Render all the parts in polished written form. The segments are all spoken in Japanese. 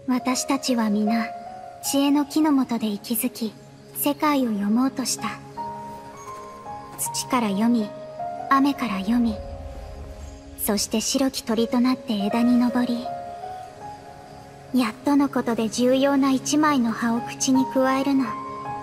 私たちは皆、知恵の木の下で息づき、世界を読もうとした。土から読み、雨から読み、そして白き鳥となって枝に登り、やっとのことで重要な一枚の葉を口に加えるの。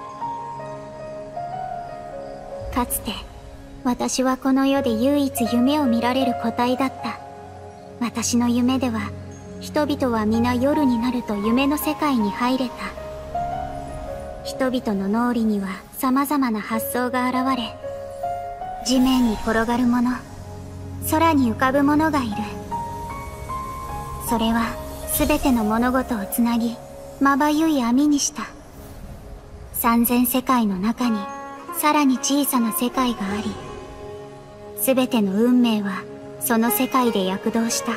かつて、私はこの世で唯一夢を見られる個体だった。私の夢では、人々は皆夜になると夢の世界に入れた。人々の脳裏には様々な発想が現れ、地面に転がるもの、空に浮かぶものがいる。それは全ての物事をつなぎ、まばゆい網にした。3000世界の中に、さらに小さな世界があり、全ての運命はその世界で躍動した。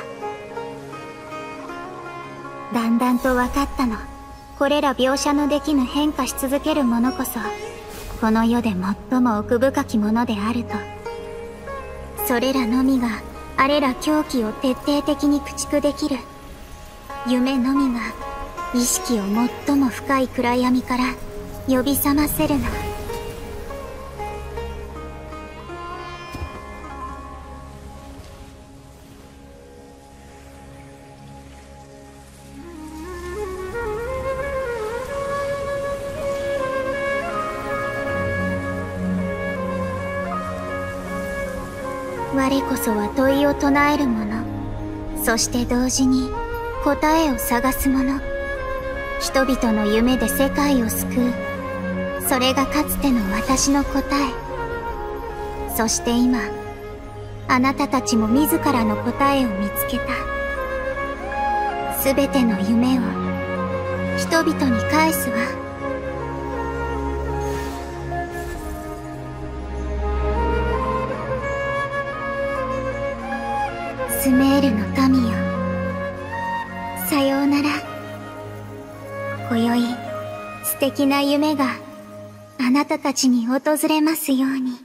だんだんと分かったの。これら描写のできぬ変化し続けるものこそ、この世で最も奥深きものであると。それらのみが、あれら狂気を徹底的に駆逐できる。夢のみが、意識を最も深い暗闇から呼び覚ませるの。我こそは問いを唱える者、そして同時に答えを探す者。人々の夢で世界を救う。それがかつての私の答え。そして今、あなたたちも自らの答えを見つけた。すべての夢を人々に返すわ。スメールの民よ、さようなら。今宵、素敵な夢があなたたちに訪れますように。